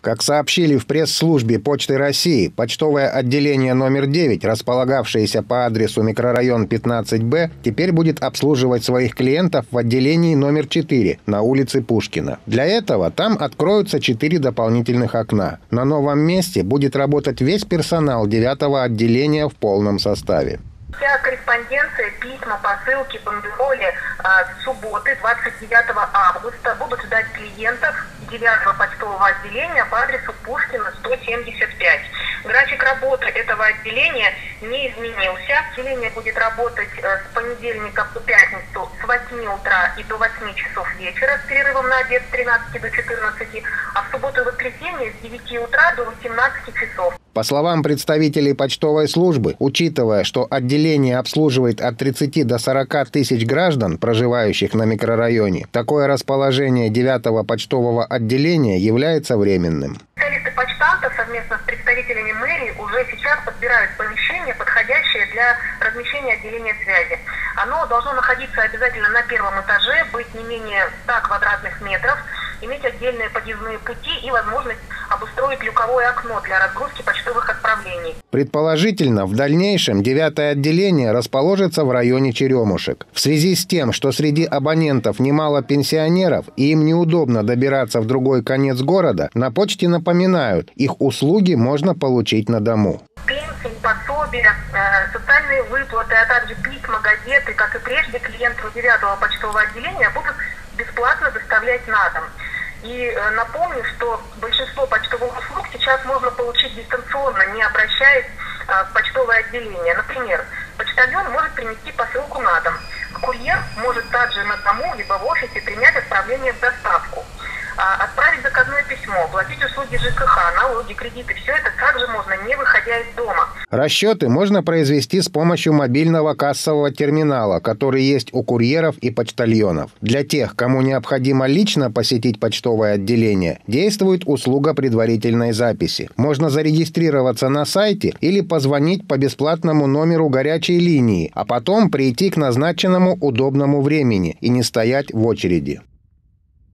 Как сообщили в пресс-службе Почты России, почтовое отделение номер 9, располагавшееся по адресу микрорайон 15Б, теперь будет обслуживать своих клиентов в отделении номер 4 на улице Пушкина. Для этого там откроются 4 дополнительных окна. На новом месте будет работать весь персонал 9-го отделения в полном составе. Вся корреспонденция, письма, посылки, бандероли с субботы, 29 августа, будут ждать клиентов 9-го почтового отделения по адресу Пушкина, 175. График работы этого отделения не изменился. Отделение будет работать с понедельника по пятницу с 8 утра и до 8 часов вечера с перерывом на обед с 13 до 14, а в субботу и воскресенье с 9 утра до 18 часов. По словам представителей почтовой службы, учитывая, что отделение обслуживает от 30 до 40 тысяч граждан, проживающих на микрорайоне, такое расположение 9-го почтового отделения является временным. Специалисты почтамта совместно с представителями мэрии уже сейчас подбирают помещение, подходящее для размещения отделения связи. Оно должно находиться обязательно на первом этаже, быть не менее 100 квадратных метров, иметь отдельные подъездные пути и возможность обустроить люковое окно для разгрузки почтовых отправлений. Предположительно, в дальнейшем 9-е отделение расположится в районе Черемушек. В связи с тем, что среди абонентов немало пенсионеров и им неудобно добираться в другой конец города, на почте напоминают, их услуги можно получить на дому. Пенсии, пособия, социальные выплаты, а также письма, газеты, как и прежде, клиенты 9-го почтового отделения будут бесплатно доставлять на дом. И напомню, что большинство почтовых услуг сейчас можно получить дистанционно, не обращаясь в почтовое отделение. Например, почтальон может принести посылку на дом. Курьер может также на дому либо в офисе принять отправление в доставку. Отправить заказное письмо, оплатить услуги ЖКХ, налоги, кредиты. Все это также можно, не выходя из дома. Расчеты можно произвести с помощью мобильного кассового терминала, который есть у курьеров и почтальонов. Для тех, кому необходимо лично посетить почтовое отделение, действует услуга предварительной записи. Можно зарегистрироваться на сайте или позвонить по бесплатному номеру горячей линии, а потом прийти к назначенному удобному времени и не стоять в очереди.